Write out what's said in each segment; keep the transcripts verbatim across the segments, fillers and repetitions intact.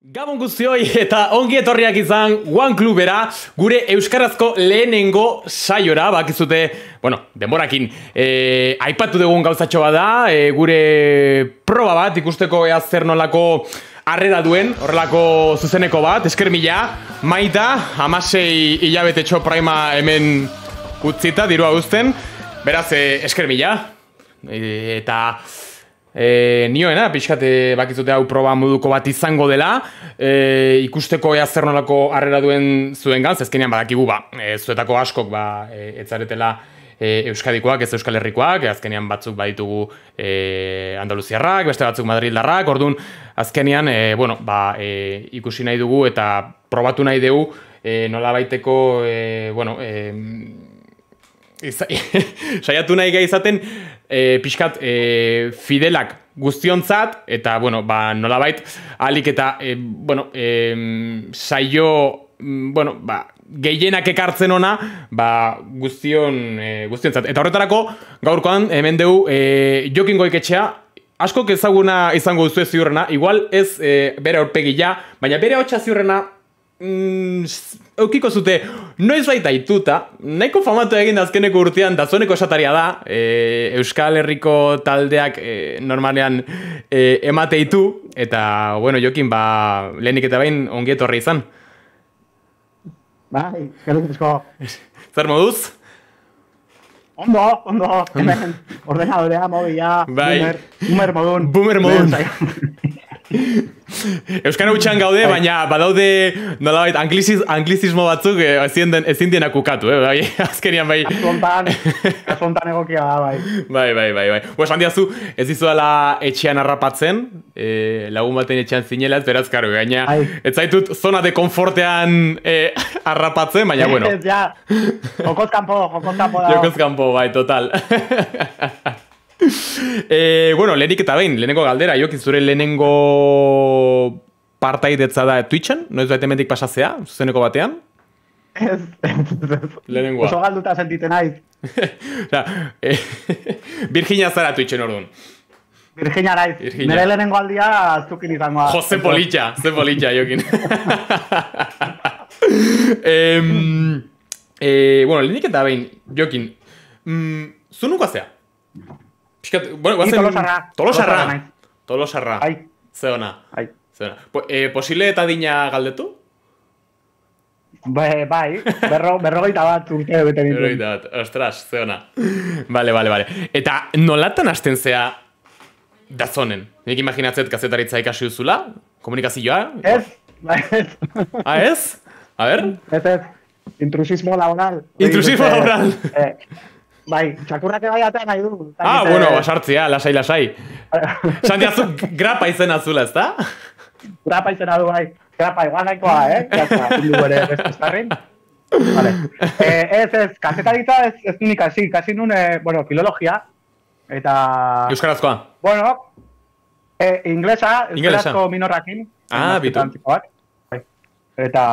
Gabon guztioi eta ongi etorriak izan One Clubera, gure euskarazko lehenengo saiora, bakizute, bueno, denborakin, e, aipatu dugun gauzatxo bat da, e, gure proba bat ikusteko ea zer nolako harrera duen, horrelako zuzeneko bat, esker mila, Maita, hamasei hilabetetxo prima hemen utzita, dirua guzten, beraz, e, esker mila, e, eta... E, nioena, pixkate bakizute hau proba moduko bat izango dela, e, ikusteko ea zer nolako harrera duen zuen gantz, ezkenean badakigu ba, e, zuetako askok ba, e, etzaretela e, euskadikoak, ez euskal herrikoak, e, azkenean batzuk baditugu e, andaluziarrak, beste batzuk madrildarrak, orduan azkenean, e, bueno, ba, e, ikusi nahi dugu eta probatu nahi dugu e, nola baiteko, e, bueno, e, saiatu nahi gai izaten e, pixkat e, fidelak guztiontzat eta bueno, ba, nolabait alik eta e, bueno, e, saio bueno, ba, gehienak ekartzen ona ba, guztion, e, guztiontzat. Eta horretarako gaurkoan hemen dugu e, Jokin Goiketxea, askok ezaguna izango duzu ez ziurrena, igual ez e, bere aurpegia, baina bere hotxa ziurrena Mm, eukiko zute, noiz baita ituta, nahiko famatu egin azkeneko urtean dazoneko esataria da, e, Euskal Herriko taldeak e, normalean e, emate ditu, eta, bueno, Jokin, ba, lehenik eta behin ongi etorri izan. Bai, gero esko. Zer moduz? Ondo, ondo, hemen, ordenadorea, mobila, bai. boomer, boomer modun. Boomer modun. Euskara hutxan gaude, baina badaude nolabait anglizismo batzuk ezin dienak ukatu, eh, bai, azkenian bai. Azontan, azontan egokia da, bai. Bai, bai, bai, bai. Pues handiazu, ez dizuela etxean harrapatzen, eh, lagun baten etxean zinela, ez beraz, karo, gaina, ez zaitut zona de konfortean eh, harrapatzen, baina, bueno. Ez, ja, jokoz kanpo, jokoz kanpo da. Jokoz kanpo, bai, total. E, bueno, lehenik eta behin, lehenengo galdera, Jokin, zure lehenengo partaidetza da Twitchen? Noiz baita emendik pasazea, zuzeneko batean? Ez, ez, lehenengoa. Oso galduta sentite naiz. e, Virginia zara Twitchen orduan. Virginia naiz, nire lehenengo aldia zukin izangoa. Jo, ze politxa, ze politxa, Jokin. e, e, bueno, lehenik eta behin, Jokin, mm, zu nuko azea? Piskat, bueno, guazen... Tolosarra. Tolosarra. Tolosarra. Ai. Zeona. Ai. Zeona. Po, e, posile eta dina galdetu? Bai, bai. Berro, berrogeita bat urte bete nintzen. Berrogeita bat. Ostras, zeona. Vale, vale, vale. Eta nolatan hasten zea dazonen? Nik imaginatzet kazetaritza ikasi duzula? Komunikazioa? Ez. Bai, ez. Ah, ez? A ver? Ez, ez. Intrusismo laboral. Intrusismo laboral. Eh, Bai, txakurrak bai atean nahi du. Ah, bueno, basartzea, lasai, lasai. Sandiazu, grapa izena azula, ez da? Grapa izena du, bai. Grapa, igual nahikoa, eh? Jazta, zindu bere beste estarrin. Vale. Eh, ez, ez, kasetaritza ez, ez nun ikasi. Kasi nun, eh, bueno, filologia. Eta... Euskarazkoa. Bueno, eh, inglesa, euskarazko minorrakin. Ah, bitu. Bai. Eta...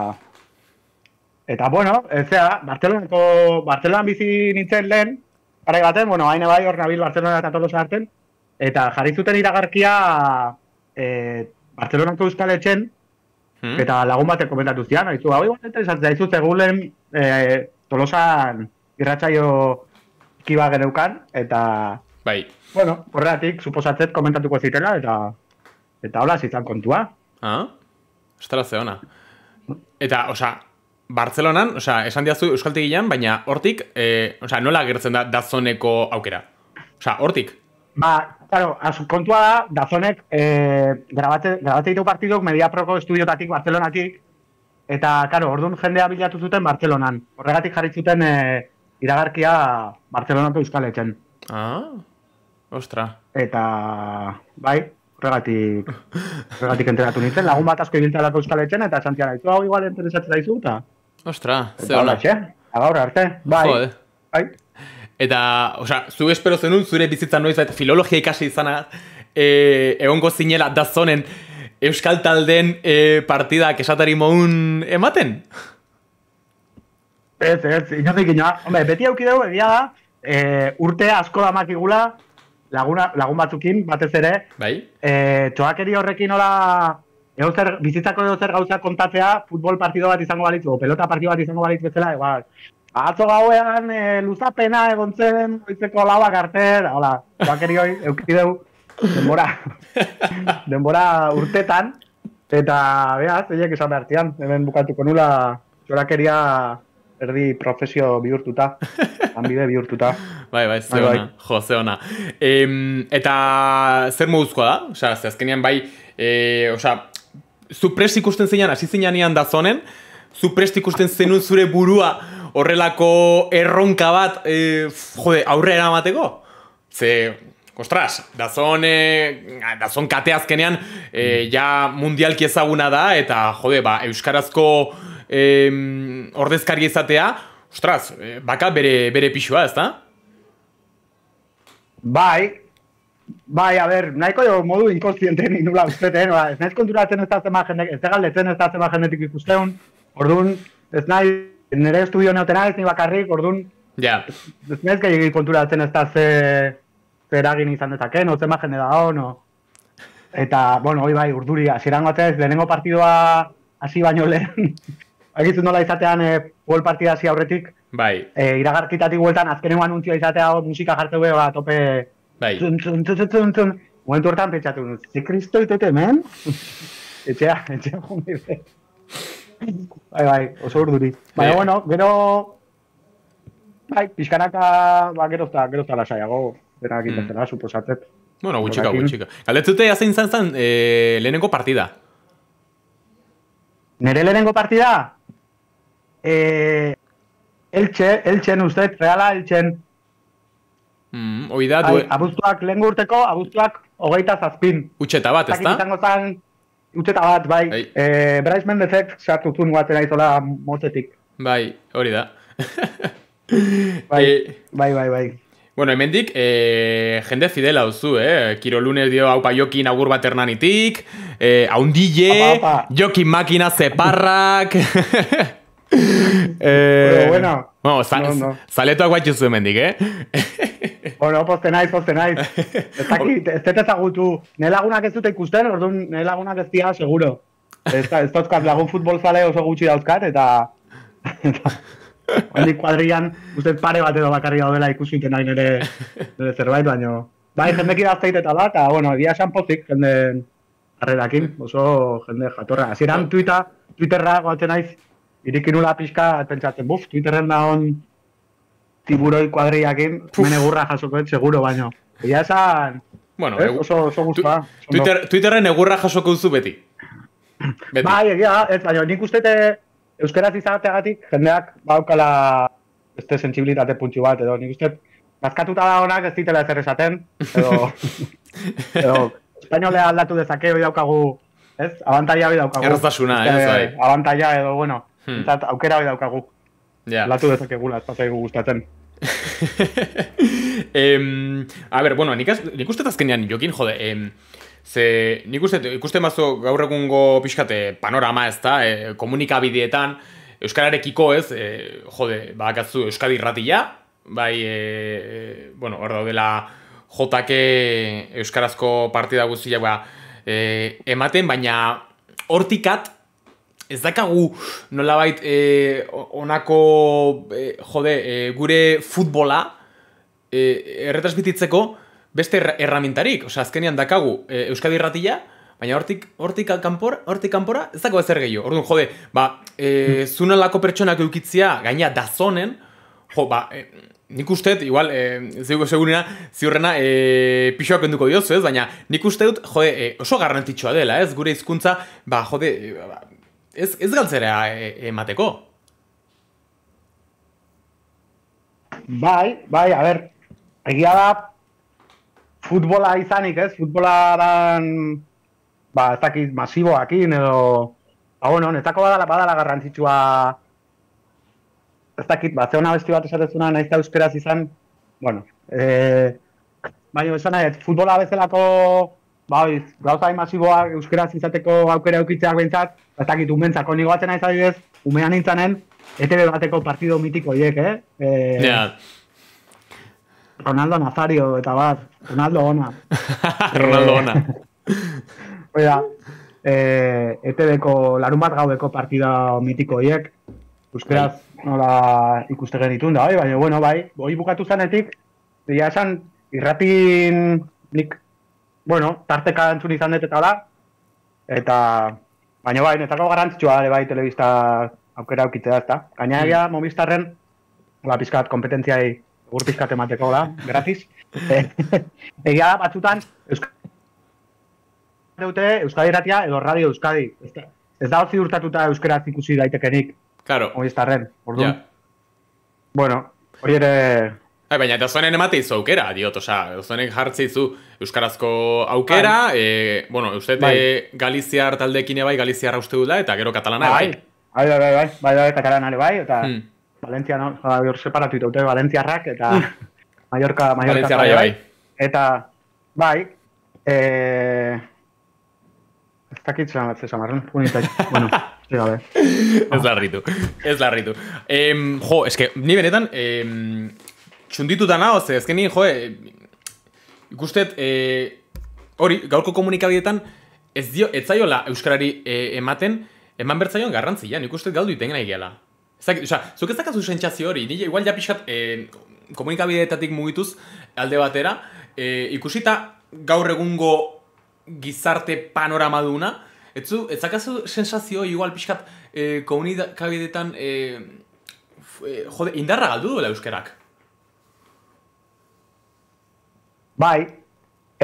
Eta, bueno, ez zera, Barcelonako, Barcelonan bizi nintzen lehen, garai baten, bueno, haine bai hor nabil Barcelona eta Tolosa arten, eta jarri zuten iragarkia e, Barcelonako euskaletxen, hmm? Eta lagun batek komentatu zian, haizu, hau igual interesatzen zaizu zegulen e, Tolosan irratsaio kiba geneukan, eta... Bai. Bueno, horregatik, suposatzet komentatuko zitela, eta... Eta hola, zitzan kontua. Ah, estela zeona. Eta, osea... Bartzelonan, osea, esan diazu euskaltegian, baina hortik, eh, osea, nola agertzen da Dazoneko aukera? Osea, hortik? Ba, claro, kontua da, Dazonek eh, grabate, grabate ditu partidok Mediaproko estudiotatik, Bartzelonatik, eta, claro, orduan jendea bilatu zuten Bartzelonan. Horregatik jarri zuten eh, iragarkia Bartzelonako euskaletzen. Ah, ostra. Eta, bai, horregatik, horregatik enteratu nintzen, lagun bat asko ibiltzalako euskaletzen, eta esan zian, hau igual interesatzen daizu, eta... Ostra, ze hona. Eta gaur arte, bai. Jode. Bai. Eta, osea, zu espero zenun, zure bizitza noiz bat filologia ikasi izana, e, egongo zinela Dazonen euskal taldeen e, partidak esatari moun ematen? Ez, ez, inozik inoa. Hombre, beti aukideu, egia da, e, urte asko da makigula, laguna, lagun batzukin, batez ere, bai. E, txoakeri horrekin hola Egozer, bizitzako egozer gauza kontatzea, futbol partido bat izango balitz, o pelota partido bat izango balitz bezala, igual. Atzo gauean, e, luzapena egon zen, oitzeko lauak arte, hola, bakerioi, eukideu, denbora, denbora urtetan, eta, beaz, eiek esan behartian, hemen bukatuko nula, zorakeria erdi profesio bihurtuta, hanbide bihurtuta. Bai, bai, ze ona, jo, ze ona. Em, eta zer moduzkoa da? Osa, ze azkenean bai, e, osa, zu prest ikusten zeinan, hasi zeinan Dazonen, zu prest ikusten zenun zure burua horrelako erronka bat, e, jode, aurre eramateko? Ze, ostras, Dazon, e, Dazon kate azkenean, e, ja mundialki ezaguna da, eta, jode, ba, euskarazko e, ordezkari izatea, ostras, baka bere, bere pixua, ez da? Bai, bai, a ber, nahiko jo modu inkonstiente nula usteten, ez naiz konturatzen ez da zema jendek, ez da galdetzen ez da zema jendetik ikusteun, orduan, ez nahi, nire estudio neotena ez ni bakarrik, orduan, ja. ez naiz gehi konturatzen ez da ze, ze eragin izan dezaken, o zema jende da hon, eta, bueno, hoi bai, urduri, hasieran batez, lehenengo partidoa hasi baino lehen, egizu nola izatean, e, gol partida hasi aurretik, bai. E, iragarkitatik bueltan, azkenengo anuntzioa izatea musika jartze behar, ba, tope... Bai. Zun, zun, zun, zun, zun. Momentu hortan pentsatu, ze kristo itete hemen? etxea, etxea jumide. Bai, bai, oso urduri. Baina, bueno, gero... Bai, pixkanaka, ba, gerozta, gerozta lasaiago, denak mm. intentela, suposatzet. Bueno, gutxika, gutxika. Galdetzute, hazein zan zan, e, lehenengo partida? Nere lehenengo partida? Eh... Elche, Elchen ustez, reala Elchen. Mm, hoi da, du... Abuztuak lehen urteko, abuztuak hogeita zazpin. Utxeta bat, ez da? Izango zan, utxeta bat, bai. bai. E, Brais Mendezek sartu zuen guatzen aizola motetik. Bai, hori da. bai, e... bai, bai, bai. Bueno, hemendik, e, jende fidela duzu, eh? Kirolunes dio haupa Jokin agur bat hernanitik, e, haundille, Jokin makina zeparrak... eh, bueno, bueno za, no, no. Zaletoak batxu zuen mendik, eh? bueno, poste naiz, poste naiz. Ez dakit, ez dut ezagutu. Nire lagunak ez dute ikusten, orduan nire lagunak ez dira, seguro. Ez, ez dauzkat lagun futbol zale oso gutxi dauzkat, eta... Handik kuadrian, uste pare bat edo bakarri daudela ikusiten nahi nire, nire zerbait, baino... Bai, jendek idazteit eta da, eta, bueno, egia esan pozik, jende harrerakin, oso jende jatorra. Hasieran Twitter, Twitterra goatzen naiz, irikinula pixka, pentsatzen, buf, Twitterren da hon tiburoi kuadriakin, mene gurra jasokoet, seguro, baino. Egia esan, bueno, eh, oso, oso guztua. Twitter, Twitterren egurra jasoko duzu beti. beti. Bai, egia, ez, baina nik ustete euskeraz izateagatik, jendeak baukala beste sensibilitate puntxu bat, edo nik uste, bazkatuta da honak ez ditela ezer esaten, edo, edo, espainolea aldatu dezake, hoi daukagu, ez, abantaia hoi daukagu. Erraztasuna, ez, bai. Abantaia edo, bueno, Hmm. Zat, aukera hori daukagu. Yeah. Latu dezakegula, ez pasaigu gustatzen. em, a ber, bueno, nik, az, nik uste azkenean, Jokin, jode, em, ze, nik uste, ikuste mazo gaur egungo pixkate panorama ez da, e, komunikabideetan, euskararekiko ez, e, jode, bakatzu Euskadi irratia, bai, e, e, bueno, hor daudela jotake euskarazko partida guztiak, ba, e, ematen, baina hortikat, ez dakagu nolabait eh, onako eh, jode, eh, gure futbola eh, erretransmititzeko beste erramintarik. Osea, azkenean dakagu eh, Euskadi irratia, baina hortik hortik kanpora, hortik kanpora ez dago ezer gehiago. Orduan, jode, ba, eh, zunelako pertsonak eukitzia gaina Dazonen, jo, ba, eh, nik usteet, igual, eh, zeugo segurena, ziurrena, eh, pixoak enduko diozu, ez? Baina nik usteet, jode, eh, oso garrantzitsua dela, ez? Gure hizkuntza, ba, jode, eh, ba, Ez, ez galtzera emateko. Bai, bai, a ber, egia da, futbola izanik, ez? Futbola dan, ba, ez dakit, masiboakin, edo, ba, bueno, netzako badala, badala garrantzitsua, ez dakit, ba, zeona besti bat esatezuna, nahiz da euskeraz izan, bueno, eh, baina, esan nahi, futbola bezalako, bai, gauza hain masiboak euskeraz izateko aukera eukitzeak behintzat, ez dakit, umentzako nigo batzen naiz adibidez, umean nintzanen, E T B bateko partido mitiko hiek, eh? eh yeah. Ronaldo Nazario eta bat, Ronaldo ona. Ronaldo ona. Oida, e, E T Bko larun bat gaueko partida mitiko horiek, euskeraz nola ikuste genitun da, bai, baina, bueno, bai, hori bukatu zanetik, dira esan, irratin nik, bueno, tarteka entzun izan dut eta da, eta, baina bai, netako garrantzitsua da, bai, telebista aukera aukitzea, ezta? Gaina egia, mm. Movistarren, la pizkat, kompetentziai, egur pizkat emateko, da, gratis. Egia da, batzutan, Euskadi dute, Euskadi Irratia edo Radio Euskadi. Ez da hori urtatuta euskeraz ikusi daitekenik. Claro. Movistarren, orduan. Yeah. Bueno, hori ere... Hai, baina eta zonen emate izu aukera, diot, oza, zonen jartze izu euskarazko aukera, bai. e, bueno, uste bai. Galiziar taldekin bai, Galiziarra uste dula, eta gero katalana bai. Bai, bai, bai, bai, bai, bai, katalanare bai, eta hmm. Valentzia, no? Hor separatu dute Valentziarrak, eta Mallorca, Mallorca bai, bai. Eta, bai, eh... ez dakit zelan bat zezamarren, unitek, bueno, ez gabe. Ez larritu, ez larritu. Em, jo, eske, ni benetan, em, txundituta nahoz, ezken ni, jo, e, ikustet, hori, e, gaurko komunikabidetan, ez dio, ez zaiola euskarari e, ematen, eman bertzaion garrantzia, nik uste galdu iten nahi gehala. Osa, zuk ez dakazu sentsazio hori, nire igual ja pixkat e, komunikabideetatik mugituz alde batera, e, ikusita gaur egungo gizarte panorama duna, ez zu, ez dakazu sensazio igual pixkat e, komunikabideetan e, e, jode, indarra galdu duela euskerak. Bai, e,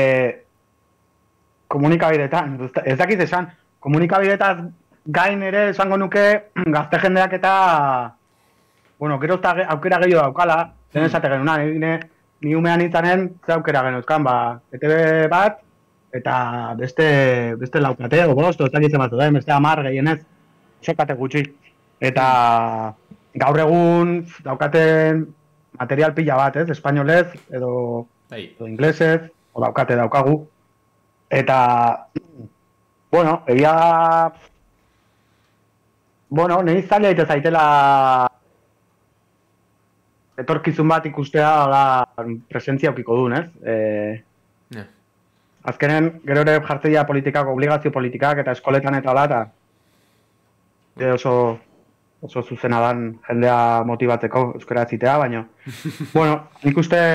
komunikabideetan, ez dakit esan, komunikabideetaz gain ere esango nuke gazte jendeak eta, bueno, gero aukera gehiago daukala, zen esate genuna, ni umean nintzanen, ze aukera genuzkan, ba, E T B bat, eta beste, beste laukate, o bost, ez dakitzen bat, beste amar gehienez, sokate gutxi. Eta gaur egun daukaten material pila bat, ez, espainolez, edo, edo inglesez, o daukate daukagu. Eta, bueno, egia... Bueno, nahi zaila ite zaitela etorkizun bat ikustea da presentzia aukiko duen, ez? E, yeah. Azkenen, gero ere jartzea politikak, obligazio politikak eta eskoletan eta da, eta oso, oso zuzena dan jendea motibatzeko euskara zitea, baina, bueno, nik uste,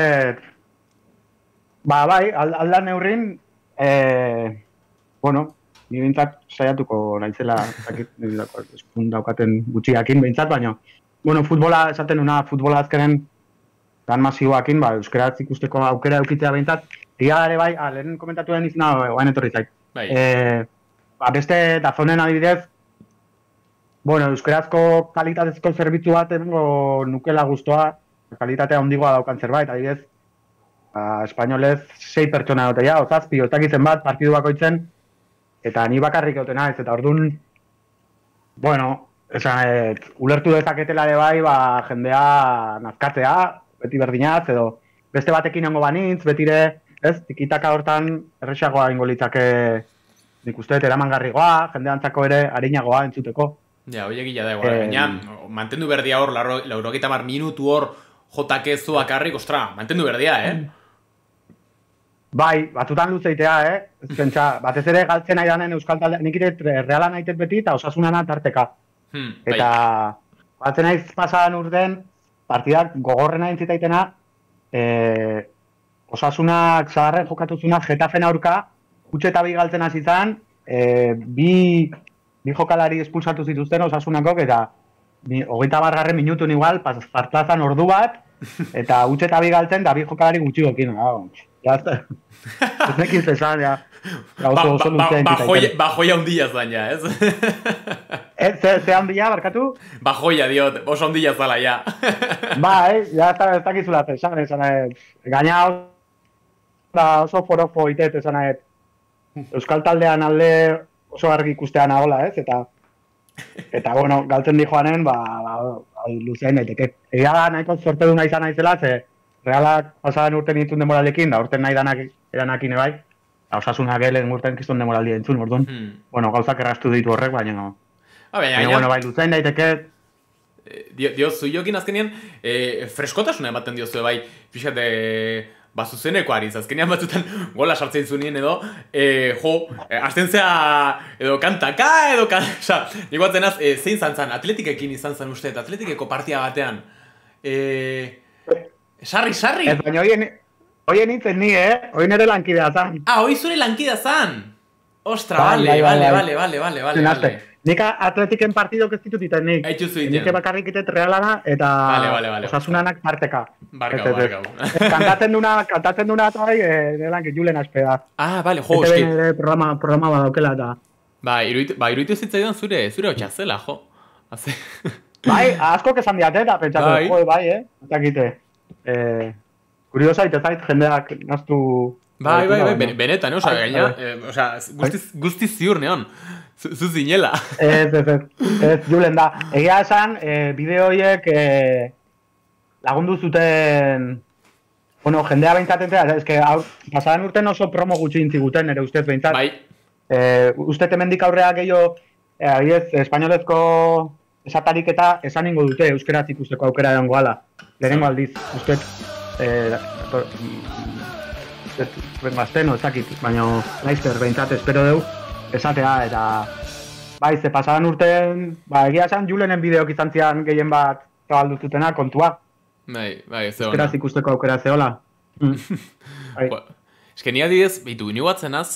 ba, bai, aldan neurrin, e, bueno, ni bintzat saiatuko naizela eskun daukaten gutxiakin bintzat, baina, bueno, futbola esaten una, futbola azkenen tan masiboakin, ba, euskaraz ikusteko aukera eukitzea bintzat, egia ere bai, a, lehen komentatu den izena, oain etorri zait. Bai. E, ba, beste dazonen adibidez, bueno, euskarazko kalitatezko zerbitzu bat emango nukela guztua, kalitatea ondigoa daukan zerbait, adibidez, ba, espainolez, sei pertsona dute ja, ozazpi, oztakitzen bat, partidu bakoitzen, eta ni bakarrik eutena ez, eta orduan, bueno, esan, et, ulertu dezaketela ere bai, ba, jendea nazkatzea, beti berdinaz, edo beste batekin ongo banitz, betire, ez, tikitaka hortan erresagoa ingo litzake nik uste, eramangarrigoa, jende antzako ere harinagoa entzuteko. Ja, hoi egila da, igual, baina, eh, mantendu berdia hor, laurogeita mar minutu hor, jotakezu akarrik, ostra, mantendu berdia, eh? Bai, batutan luzeitea, eh? Pentsa, batez ere galtzen nahi danen euskal talde, nik ere Reala nahitez beti eta Osasunana tarteka. Hmm, eta galtzen naiz pasadan urten, partidak gogorrena entzitaitena, eh, Osasunak zaharren jokatuzuna Getafen aurka, kutxe eta bi galtzen hasi zan, eh, bi, bi jokalari espulsatu zituzten Osasunakok, eta hogeita bargarren minutun igual, partazan ordu bat, eta utxe eta bi galtzen, da bi jokalari gutxikokin, ja, ez nekiz esan, ja. Bajoia hundia zan, ja, ez? Ze handia, barkatu? Bajoia, diot, oso hundia zala, ja. Bai, ja, ez dakizula esan, esan, gaina oso forofo itet, esan, euskal taldean alde oso argi ikustean nagola, ez? Eta, eta, bueno, galtzen di joanen, ba, luzean daiteke. Egia da, nahiko sorte du nahi izan naizela, ze Realak pasadan urten ditun demoralekin, da urten nahi danak eranakin ebai, Osasunak elen urten kiztun demoraldi entzun, orduan, hmm. bueno, gauzak errastu ditu horrek, baina no. Ah, baina, baina, bueno, bai, luzean daiteke. Dio, dio, zuiokin azkenean, e, freskotasuna ematen diozu, bai, fixate, ba, zuzeneko ariz, azkenean batzutan gola sartzen zunien edo, e, jo, e, azten zea, edo kantaka, edo kan... Osa, nik batzen az, e, zein zantzan, atletikekin izan zen uste, atletikeko partia batean. E, sarri, sarri! Ez, baina hoien, hoien nintzen ni, eh? Hoien ere lankidea zan. Ah, hoi zure lankida zan! Ostra, Bai, vale, bai, bai, vale, bai. vale, vale, vale, vale, Zinaste. vale. Nik atletiken partidok ez ditut iten nik. Haitxuzu iten. Nik bakarrik itet realana eta Vale, vale, vale. osasunanak parteka. Barkau, Ez, ez, ez. barkau. Kantatzen duna, kantatzen duna eta bai, eh, nelan, julen aspeda. Ah, vale, jo, E T eski. B ere programa, programa badaukela eta... Ba, iruditu, ba, iruditu zitzaidan zure, zure hotxa zela, jo. Haze... Bai, asko esan diate eta pentsatu, Bai. jo, bai, eh? Eta kite. Eh, kuriosa ite zait jendeak naztu... Bai, bai, bai, baina- ben- benetan, osa, Bai, gaina, bai. eh, osa, guztiz, guztiz ziur neon. Zu zu zinela. Ez, ez, ez, ez, julen da. Egia esan, eh, bideo horiek eh, lagundu zuten... Bueno, jendea beintzatentea, ez que hau, pasadan urten oso promo gutxi intziguten, nire ustez behintzat. Bai, Eh, uste temendik aurrea gehiago, eh, adibidez, espainolezko esatarik eta esan ingo dute euskeraz ikusteko aukera egon goala. Lehenengo aldiz, uste, eh, to- ez, gazteno, ez dakit, baina laizter behintzat espero deu esatea, eta bai, ze pasadan urten, ba, egia esan Julenen bideok izan zian gehien bat zabalduzutena kontua, bai, bai, ez da euskeraz ikusteko aukera zehola. Mm. Bai. Ba, eske ni adibidez, bitu, ni batzenaz,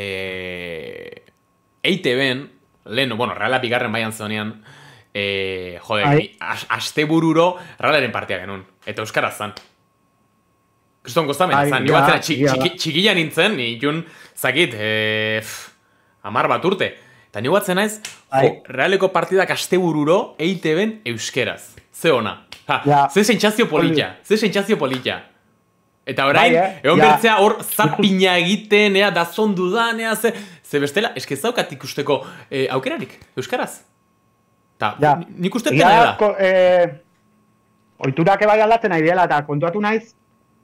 eh, E T B-en, lehen, bueno, Reala bigarren baian zenean, eh, jode, Bai. ni as, astebururo Realaren partia genuen, eta euskaraz zan. Kriston goztamen Bai, zan, ni ja, batzena txi, egia da. txiki, txikila nintzen, ni jun, zakit, eh, pff, amar bat urte. Eta ni batzen naiz, Bai. jo, Realeko partidak astebururo E T B-en euskeraz. Ze ona. Ha, Ja. ze sentsazio polita, ze sentsazio polita. Eta orain, Bai, eh? egon Ja. bertzea hor zapina egiten, ea, da zondu da, ea, ze, ze bestela, eske ez daukat ikusteko eh, aukerarik, euskaraz. Ta, Ja. ni- nik uste Egia pena da, da. ko- eh, oiturak ebai aldatzen nahi dela, eta kontuatu naiz,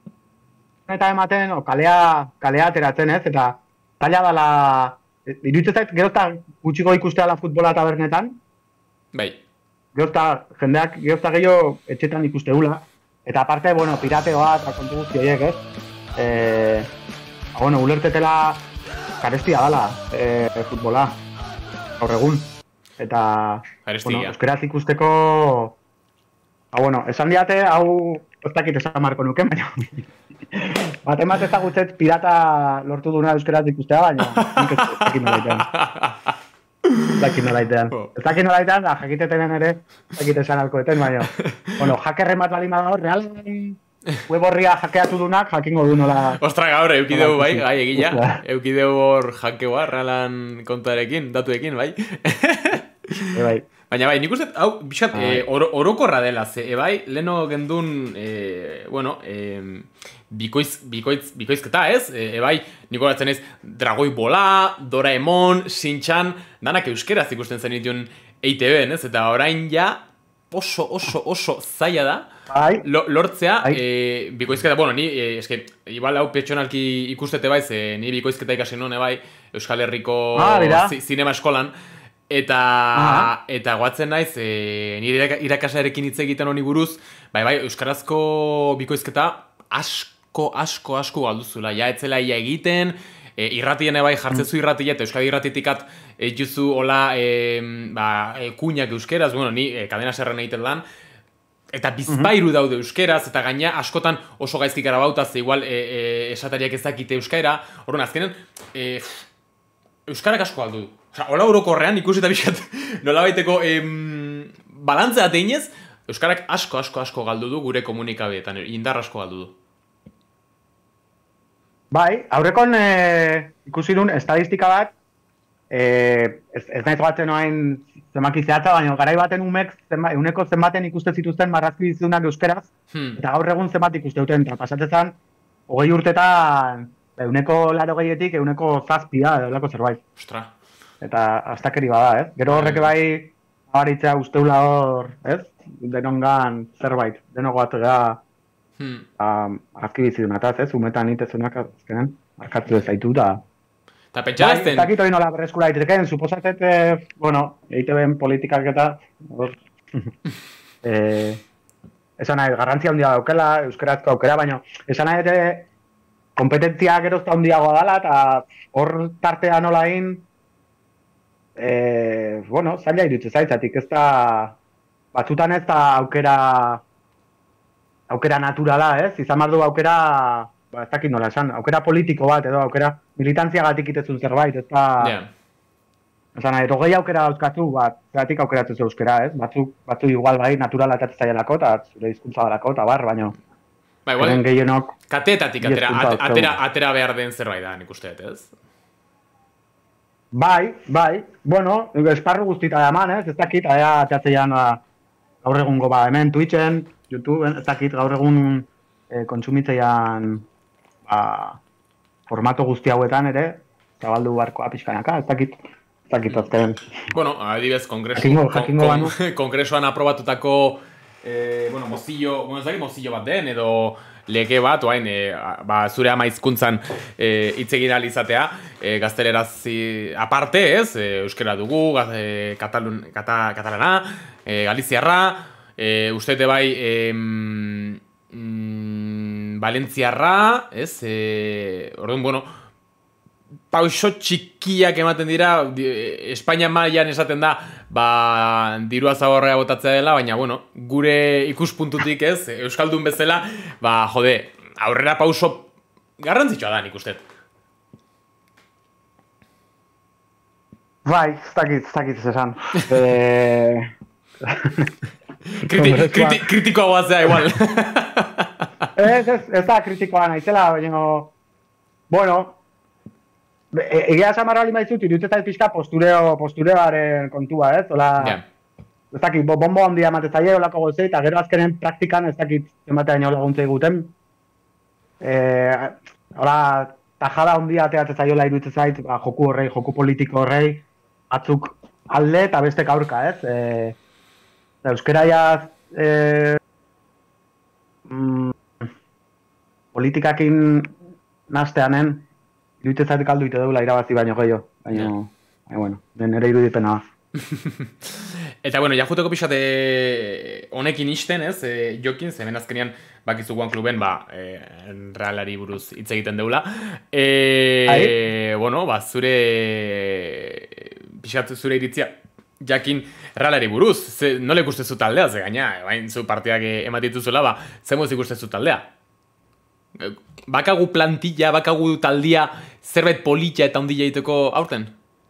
eta ematen, o, kalea, kalea ateratzen ez, eta zaila dala, iruditzen zait, gero eta gutxiko ikustea la futbola tabernetan, Bai, gero eta jendeak, gero eta gehiago etxetan ikuste hula, eta aparte, bueno, pirateoa eta kontu guzti horiek, ez? Eh, ba, bueno, ulertetela karestia dala, eh, futbola, gaur egun. Eta, Karestia. bueno, euskeraz ikusteko, ba, bueno, esan diate, hau, ez dakit esan marko nuke, baina, bat emat ezagutzet pirata lortu duna euskeraz ikustea, baina, nik ez ez dakit nola itean. Ez dakit nola itean. Oh. Ez dakit nola itean, da, jakiteten ere, ez dakit esan alkoeten, baina, bueno, hakerren bat bali badago, realen web horria hackeatu dunak, jakingo du nola... Ostra, gaur, eukideu, bai, gai, egila. Ostra. Eukideu hor jakeoa, Realan kontuarekin, datuekin, bai. E, bai. Baina bai, nik uste, hau, bisat, Bai. eh, oro, orokorra dela, ze, e, bai, leno gendun, eh, bueno, eh, bikoiz, bikoiz, bikoizketa, ez? E, e, bai, niko batzen ez, Dragoi Bola, Doraemon, Shin-chan, danak euskeraz ikusten zenitun E I T B-en, ez? Eta orain ja, oso, oso, oso zaila da, Bai, Lo, lortzea, Bai. e, bikoizketa, bueno, ni, e, eske, igual hau petxonalki ikustete bai, ze ni bikoizketa ikasi nuen, bai, Euskal Herriko Ah, bera. zi- zinema eskolan, eta, Ah. eta guatzen naiz, e, nire iraka- irakasarekin hitz egiten honi buruz, bai, bai, euskarazko bikoizketa asko, asko, asko galduzula, ja, etzela ia egiten, e, irratien bai jartzezu irratia, eta Euskadi irratitikat eituzu hola, e, ba, e, kuinak euskeraz, bueno, ni e, kadena serren egiten lan, eta bizpairu daude euskeraz, eta gaina askotan oso gaizkik arabauta, ze igual e, e, esatariak ezakite euskara, orduan azkenen, e, euskarak asko galdu du. Osa, hola orokorrean ikusi eta bizkat nola baiteko em, balantzea ateinez, euskarak asko, asko, asko galdu du gure komunikabeetan, indar asko galdu du. bai, aurrekon eh, ikusi duen estadistika bat, eh, ez, ez naiz batzen oain zenbaki zehatza, baina garai baten umek zenba, euneko zenbaten ikuste zituzten marrazki bizunak euskeraz, Hmm. eta gaur egun zenbat ikuste duten, eta pasatzen hogei urtetan, euneko laro gehietik, euneko zazpia, edo lako zerbait. Ostra. Eta astakeri bada, ez? Gero horrek bai, abaritzea usteula hor, ez? Denongan zerbait, denoko batzea, Hmm. um, arrazki bizidunataz, ez? Umetan itezunak azkenen, markatu ez zaitu, da... Eta Bai, ez pentsarazten, dakit hori nola berreskura daiteken, suposatet, eh, bueno, E I T B-en politikak eta, hor, eh, esan nahi, garrantzia handia daukela, euskarazko aukera, baina, esan nahi ere, kompetentzia gerozta handiagoa dela, eta hor tartea nola egin, e, bueno, zaila iruditzen zaitzatik, ez da, batzutan ez da aukera, aukera naturala, ez? Izan behar du aukera, ba, ez dakit nola esan, aukera politiko bat, edo aukera militantziagatik itezun zerbait, ez da... Yeah. Osa, nahi, rogei aukera dauzkatzu, bat, zeratik aukeratzen zu euskera, ez? Batzuk, batzuk igual bai, naturala eta zaielako, eta zure hizkuntza dalako, eta bar, baino... Ba, igual, gehienok... Kateetatik atera, atera, atera behar den zerbait da, nik uste, ez? Bai, bai, bueno, esparru guztita da eman, ez? Ez dakit, aia ateatzeian gaur egungo, ba, hemen Twitchen, YouTube, ez dakit, gaur egun e, kontsumitzeian, ba, formato guzti hauetan ere, zabaldu barkoa pixkanaka, ez dakit, ez dakit azken. Bueno, adibidez, kongresu, jakingo, jakingo kon, kon, kongresuan aprobatutako, eh, bueno, mozillo, bueno, ez dakit mozillo bat den, edo lege bat, oain, e, ba, zure ama hizkuntzan e, hitz egin ahal izatea, e, gazteleraz aparte, ez, e, euskera dugu, e, katalun, kata, katalana, e, galiziarra, e, uste bai, e, mm, valentziarra, ez, e, orduan, bueno, pauso txikiak ematen dira, Espainia mailan esaten da, ba, dirua zaborrea botatzea dela, baina, bueno, gure ikuspuntutik ez, euskaldun bezala, ba, jode, aurrera pauso garrantzitsua da, nik uste. Bai, ez dakit, ez dakit ez esan. e... Kriti, kriti, kritikoa guazea, igual. ez, ez, ez da kritikoa naizela, baina, bueno, egia esan marra lima izut, iruditzen zait pixka postureo, postureoaren kontua, ez? Ola, yeah. Ez dakit, bombo handia ematez zaie, olako gozei, eta gero azkenen praktikan ez dakit ematean jau laguntzei guten. E, ola, tajada handia ateatzen zaiola iruditzen zait, ba, joku horrei, joku politiko horrei, batzuk alde eta bestek aurka, ez? E, euskeraiaz, e, mm, politikakin nasteanen, iruditzen zait kaldu ite deula irabazi baino gehiago, baina, yeah. bueno, nire irudipena da. Eta, bueno, ja juteko pixate honekin isten, ez, e, jokin, zemen azkenean bakizu One Cluben, ba, e, Realari buruz hitz egiten deula. E, bueno, ba, zure, pixat zure iritzia, jakin Realari buruz, ze, nole ikustezu taldea, ze gaina, bain zu partiak ematituzula, ba, ze moz ikustezu taldea? Bakagu plantilla, bakagu taldia zerbait politia eta ondila egiteko aurten?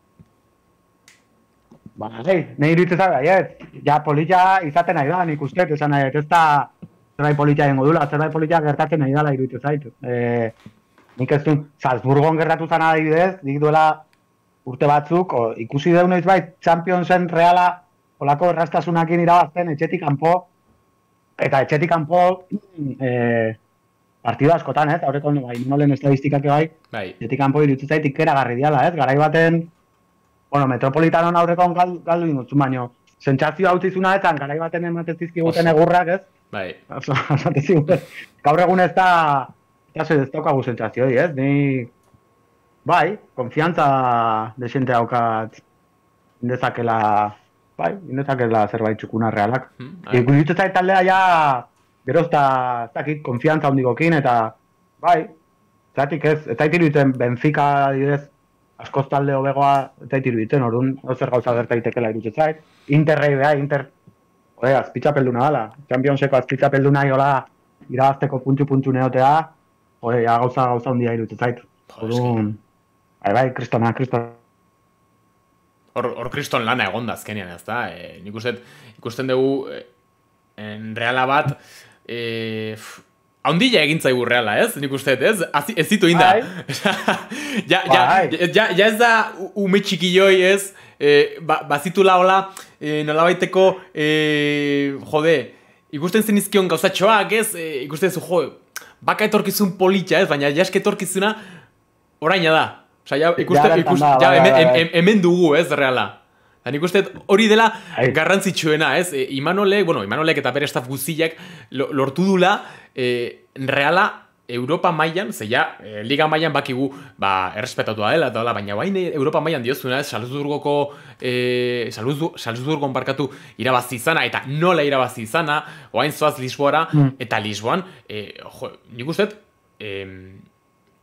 Ba, nahi, nahi iruditzen zabe, aiet, ja politia izaten nahi da, nik uste, esan nahi, ez da zerbait politia dengo dula, zerbait politia gertatzen nahi dala iruditzen zaitu. E, nik ez duen, Salzburgon gertatu zan adibidez, dik duela urte batzuk, o, ikusi deun ez bai, Championsen Reala, olako errastasunakin irabazten, etxetik kanpo, eta etxetik kanpo, e, partido askotan, ez? Aurreko bai, nolen estadistikak bai, bai. Etxetik kanpo iruditzen zait ikeragarri diala, ez? Garai baten, bueno, Metropolitanon aurreko galdu, galdu ingutzu, baino, sentsazio hau zizuna etan, garai baten ematen zizkiguten egurrak, ez? Bai. Ematen zizkiguten. Gaur egun ez da, ez ez daukagu sentsazioi, ez? Ni, bai, konfiantza desente haukat indezakela, bai, indezakela zerbait txukuna realak. Hmm, bai. Iruditzen zait taldea ja, gero ez da, ez dakit, konfiantza hondigokin, eta, bai, zatik ez, ez zait iruditzen Benfica, direz, askoz talde hobegoa, ez zait iruditzen, orduan, ozer gauza gertaitekela iruditzen zait. Interrei beha, Inter, ode, azpitzapelduna dala, Championseko azpitzapelduna iola, irabazteko puntxu-puntxu neotea, ode, ja, gauza gauza hondia iruditzen zait. Orduan, bai, bai, kristona, kristona. Hor, hor kriston lana egonda azkenean, ez da, e, nik uste, ikusten dugu, e, en Reala bat, Eh, haundila egin zaigu Reala, ez? Nik uste, ez? Ez zitu inda. ja, ja, ja, ja ez da ume txikilloi, ez? Eh, ba, bazitula hola, eh, nolabaiteko, eh, jode, ikusten zen izkion gauzatxoak, ez? Eh, ikusten zu, jo, baka etorkizun politia, ez? Baina jaske etorkizuna oraina da. Osa, ja, ikusten, ja, ikusten, ja, hemen, hemen dugu, ez, Reala. Nik uste hori dela garrantzitsuena, ez? E, Imanolek, bueno, Imanolek eta bere staff guztiak lortu dula e, Reala Europa mailan, ze ja, e, Liga mailan bakigu, ba, errespetatua dela, eta baina baina Europa mailan diozuna, ez? Salzburgoko, e, Salzburgon barkatu irabazi izana, eta nola irabazi izana, oain zoaz Lisboara, mm. eta Lisboan, e, jo, nik uste, e,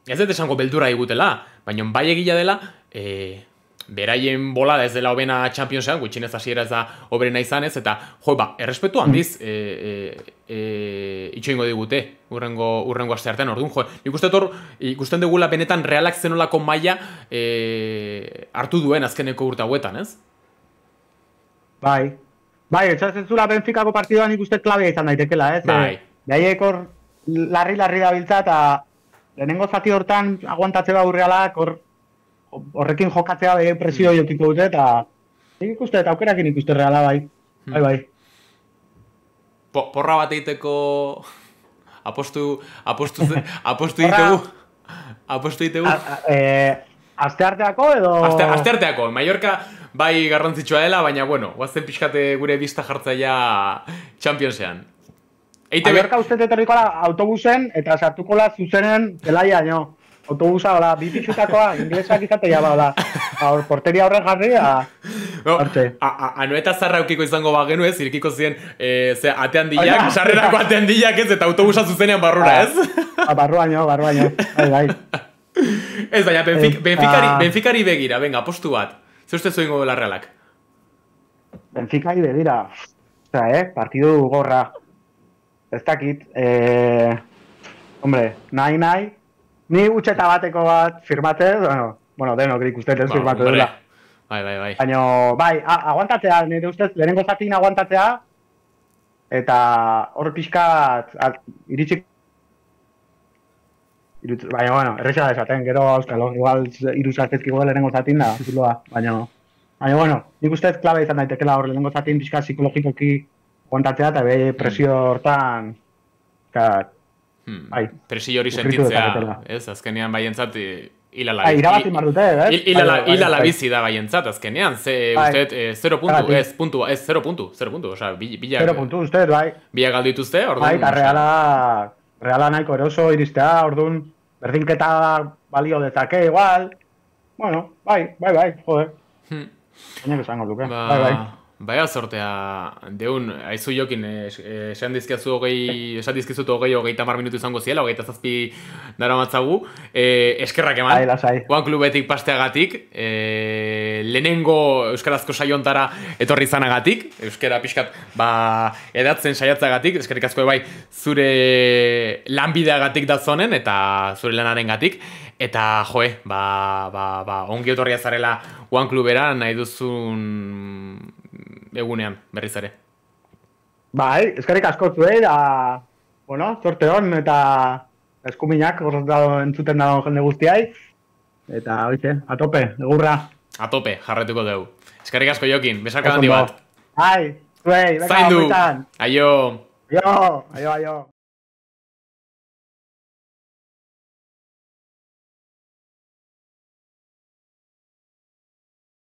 ez dut esango beldurra digutela, baina bai egila dela, e, beraien bolada ez dela hobena Championsean, gutxinez hasiera ez da hoberena izan ez, eta jo, ba, errespetu handiz e, e, e, itxoingo digute urrengo, urrengo aste artean, orduan, jo, ikusten hor, ikusten dugula benetan Realak zenolako maila e, hartu duen azkeneko urte hauetan, ez? Bai, bai, etxatzen Benficako partiduan ikusten klabea izan daitekela, ez? Bai. Behaiek hor larri-larri dabiltza eta lehenengo zati hortan aguantatze bau Realak hor horrekin jokatzea behin presio jokiko dute, eta nik ikuste, eta aukerakin ikuste Reala, bai. Bai, bai. Po, porra bat eiteko apostu, apostu, apostu ditegu, apostu ditegu. Aste arteako edo... Aste, aste arteako, Mallorca bai garrantzitsua dela, baina, bueno, guazten pixkate gure bista jartzaia Championsean. Eite Mallorca uste etorrikola autobusen, eta sartukola zuzenen zelaia, no? Autobusa, hola, bi pixutakoa, inglesak izatea, hola, porteria horren jarri, hortxe. Anoeta zarra eukiko izango bagenu ez, irikiko ziren, ze, atean dilak, sarrerako atean dilak ez, eta autobusa zuzenean barrura ez? Barruaino, barruaino, bai, bai. Ez, baina, Benficari, Benficari begira, venga, apostu bat. Zer uste zuen gobe la Realak? Benficari begira, ostra, eh, partidu gorra. Ez dakit, eh, hombre, nahi, nahi, ni utxeta bateko bat firmatez, bueno, bueno denok ikusten ez firmatu dela. Bai, bai, bai. Baina, bai, aguantatzea, nire ustez, lehenengo zatin aguantatzea, eta hor pixkat, iritsik, baina, bueno, errexea desaten, gero, auskalo, igual irusaztezkigo lehenengo zatin da, zituloa, baina, baina, bueno, nik ustez klabe izan daitekela hor lehenengo zatin pixkat psikologikoki aguantatzea, eta behi presio hortan, pixkat, Hmm. Bai, presio hori sentitzea, ez, azkenean baientzat hilala bizi. Irabazi mardute, ez? Hilala bizi da baientzat, azkenean, ze, usteet, zero puntu, ez, puntu, ez, zero puntu, zero puntu, oza, bila... Zero puntu, usteet, bai. Bila galdu dituzte, orduan... Bai, eta reala, reala nahiko eroso iristea, orduan, berdinketa balio dezake, igual, bueno, bai, bai, bai, joder. Hmm. Baina esango duke, bai, bai. Baina sortea, deun, haizu jokin, esan dizkizu hogei, esan dizkizut hogei, hogeita mar minutu izango ziela, hogeita zazpi dara matzagu, eskerrak eman, One Clubetik pasteagatik, lehenengo euskarazko saiontara etorri izanagatik, euskara pixkat, ba, edatzen saiatzagatik, eskerrik asko bai, zure lanbideagatik da zonen, eta zure lanaren gatik, eta joe, ba, ba, ba, ongi etorria zarela One Clubera, nahi duzun egunean, berriz ere. Bai, eskerrik asko zuei, da, bueno, zorte hon, eta eskuminak, horretado entzuten dago jende guztiai, eta, oize, a tope, egurra. A tope, jarretuko dugu. Eskerrik asko Jokin, besarka handi bat. Bai, zuei, beka, zaindu, aio. Aio, aio, aio.